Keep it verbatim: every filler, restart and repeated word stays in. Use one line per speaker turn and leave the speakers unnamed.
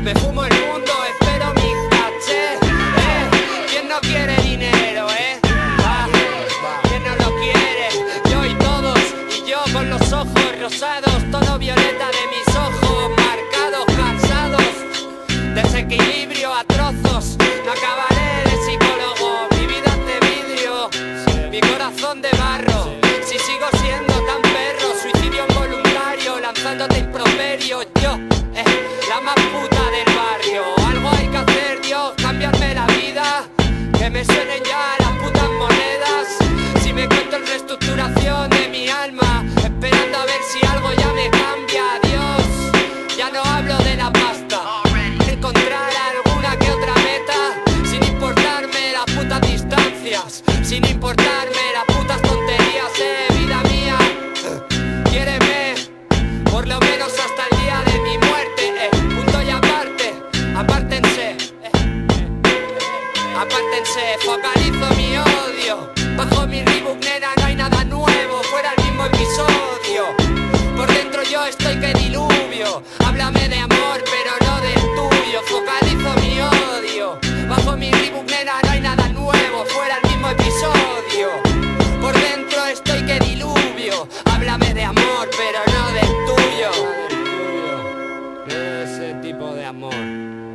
Me fumo el mundo, espero mi caché. Eh, ¿quién no quiere dinero, eh? Ah, ¿quién no lo quiere? Yo y todos, y yo con los ojos rosados, todo violeta de mis ojos marcados, cansados, desequilibrio a trozos. No acabaré de psicólogo, mi vida es de vidrio, mi corazón de barro. Si sigo siendo tan perro, suicidio involuntario, lanzándote improperios. Yo, eh, la más puta del barrio. Algo hay que hacer, Dios, cambiarme la vida, que me suenen ya las putas monedas. Si me cuento en reestructuración de mi alma, esperando a ver si algo ya me cambia. Dios, ya no hablo de la pasta, encontrar alguna que otra meta, sin importarme las putas distancias, sin importarme las putas tonterías, eh, vida mía, quiéreme, por lo menos hasta el día de mi muerte, eh, punto y aparte, apártense, eh, apártense, focalizo mi odio, bajo mi Reebok, nena, no hay nada nuevo, fuera el mismo episodio, por dentro yo estoy que diluvio, háblame de amor pero no del tuyo, focalizo mi odio, bajo mi Reebok, nena, no hay nada nuevo, fuera el mismo episodio, por dentro estoy que diluvio, háblame de amor pero no del tuyo, de ese tipo de amor.